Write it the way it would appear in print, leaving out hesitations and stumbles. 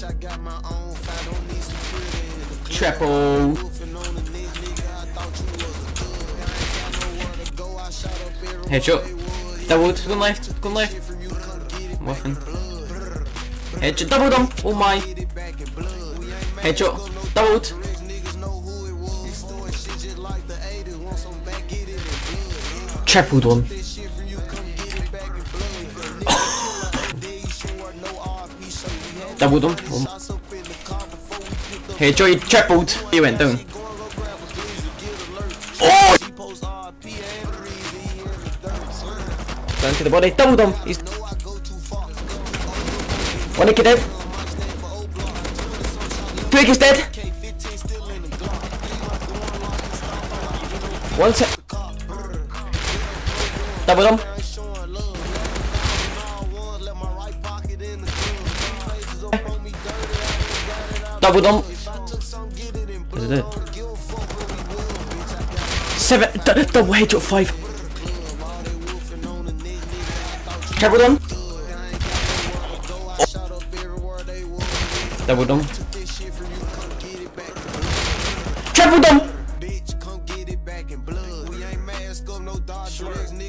Triple. Headshot. Doubled. Gone left. Gone left. Muffin. Headshot. Doubled him. Oh my. Headshot. Doubled. Tripled one. Doubled him. Headshot. He tripled. He went down. Oh! Down to the body. Doubled him. He's one naked dead. Twig is dead. One set. Double him. Double him. Is it? 7. Double headshot 5. Triple him. Double him. Triple him.